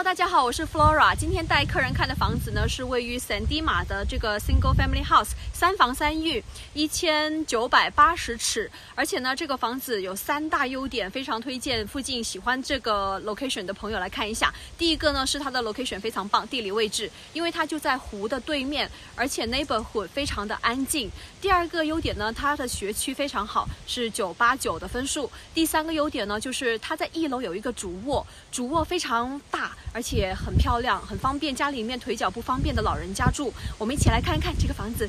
Hello， 大家好，我是 Flora。今天带客人看的房子呢，是位于圣地马的这个 Single Family House， 3房3浴，1980尺。而且呢，这个房子有3大优点，非常推荐附近喜欢这个 location 的朋友来看一下。第一个呢是它的 location 非常棒，地理位置，因为它就在湖的对面，而且 neighborhood 非常的安静。第二个优点呢，它的学区非常好，是989的分数。第三个优点呢，就是它在1楼有一个主卧，主卧非常大，而且很漂亮，很方便家里面腿脚不方便的老人家住。我们一起来看一看这个房子。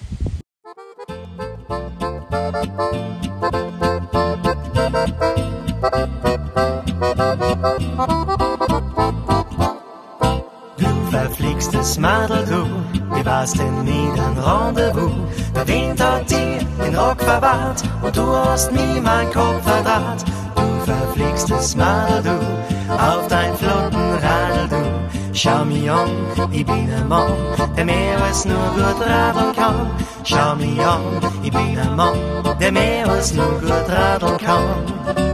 Du verflixtes Madel, du, wie war's denn nie dein Rendezvous? Der Wind hat dir den Rock verwahrt und du hast nie mein Kopf verdraht. Du verflixtes Madel, du, auf dein Flottenradl, du. Schau mich an, ich bin ein Mann, der mehr als nur gut radeln kann. Schau mich an, ich bin ein Mann, der mehr als nur gut radeln kann.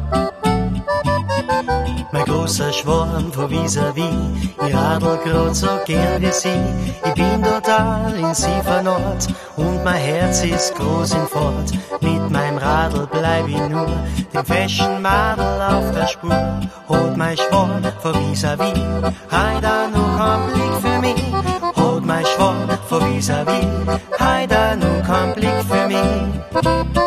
Mein großer Schwarm von vis-à-vis, ich radel grad so gern wie sie. Ich bin total in sie vernarrt und mein Herz ist groß in Fahrt. Mit meinem Radl bleib ich nur dem feschen Madel auf der Spur. Holt mein Schwarm von vis-à-vis, heida noch ein Blick für mich. Holt mein Schwarm von vis-à-vis, heida noch ein Blick für mich.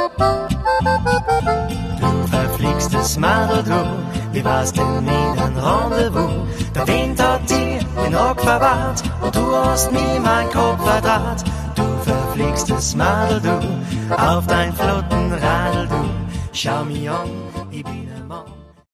Du verflixtes Madel, du, wie war's denn nie dein Rendezvous? Der Wind hat dir den Rock verwahrt und du hast nie mein Kopf verdraht. Du verflixtes Madel, du, auf dein Flottenradl, du. Schau mich an, ich bin